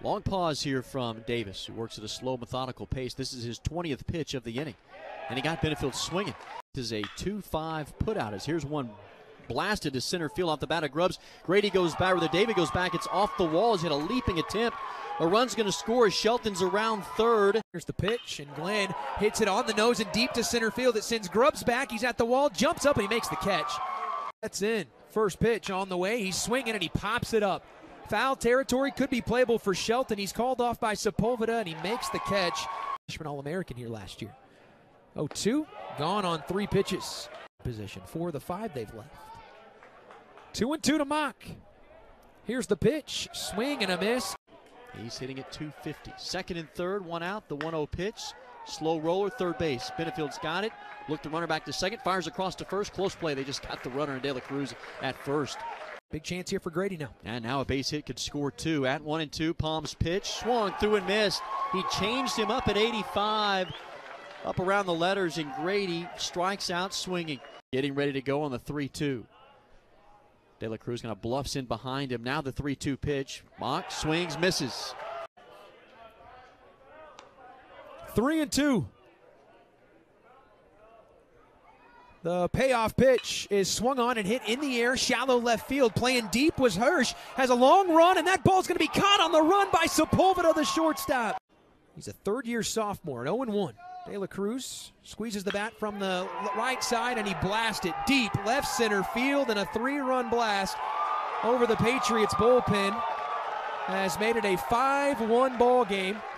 Long pause here from Davis, who works at a slow, methodical pace. This is his 20th pitch of the inning, and he got Benefield swinging. This is a 2-5 putout. As here's one blasted to center field off the bat of Grubbs. Grady goes back, or David goes back. It's off the wall. He's hit a leaping attempt. A run's going to score as Shelton's around third. Here's the pitch, and Glenn hits it on the nose and deep to center field. It sends Grubbs back. He's at the wall, jumps up, and he makes the catch. That's in. First pitch on the way. He's swinging, and he pops it up. Foul territory, could be playable for Shelton. He's called off by Sepulveda, and he makes the catch. Freshman All-American here last year. 0-2, gone on 3 pitches. Position 4 of the 5 they've left. 2-2 to Mock. Here's the pitch, swing and a miss. He's hitting at 250. Second and third, one out, the 1-0 pitch. Slow roller, third base. Benefield's got it. Look the runner back to second, fires across to first. Close play, they just got the runner and De La Cruz at first. Big chance here for Grady now. And now a base hit could score 2. At 1-2, Palm's pitch, swung through and missed. He changed him up at 85, up around the letters, and Grady strikes out swinging. Getting ready to go on the 3-2. De La Cruz kind of bluffs in behind him. Now the 3-2 pitch. Mock swings, misses. 3-2. The payoff pitch is swung on and hit in the air, shallow left field. Playing deep was Hirsch. Has a long run, and that ball's going to be caught on the run by Sepulveda, the shortstop. He's a third-year sophomore at 0-1. De La Cruz squeezes the bat from the right side, and he blasts it deep left center field, and a 3-run blast over the Patriots bullpen has made it a 5-1 ball game.